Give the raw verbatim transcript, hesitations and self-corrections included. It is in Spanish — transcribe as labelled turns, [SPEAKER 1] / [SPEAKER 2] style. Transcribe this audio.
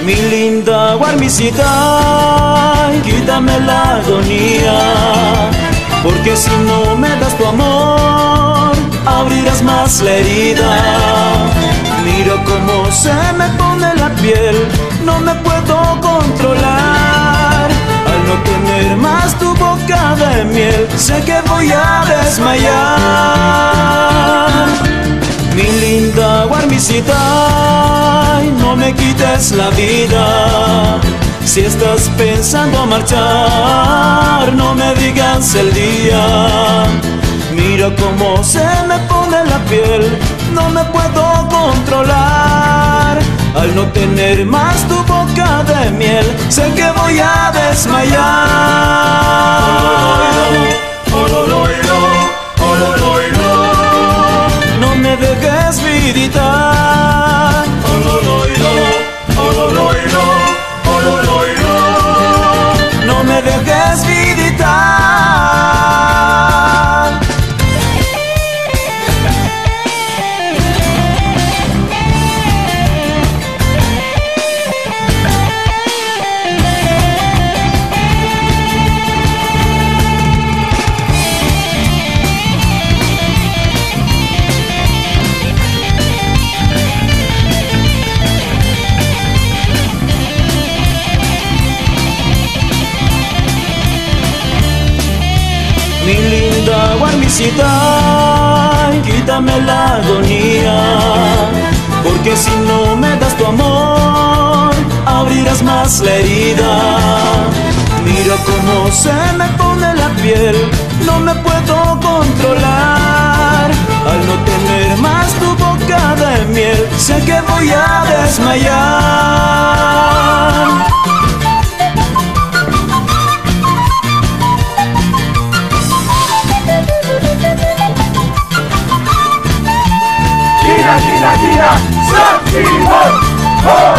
[SPEAKER 1] Mi linda guarmicita, quítame la agonía, porque si no me das tu amor, abrirás más la herida. Mira cómo se me pone la piel, no me puedo controlar. Al no tener más tu boca de miel, sé que voy a desmayar. Mi linda guarmicita, no me quites la vida. Si estás pensando marchar, no me digas el día. Mira cómo se me pone la piel, no me puedo controlar. Al no tener más tu boca de miel, sé que voy a desmayar. No me dejes, vidita. No me dejes, vidita. Mi linda guarmicita, quítame la agonía, porque si no me das tu amor, abrirás más la herida. Mira cómo se me pone la piel, no me puedo controlar. Al no tener más tu boca de miel, sé que voy a desmayar.
[SPEAKER 2] Gira, gira, gira, Santiago.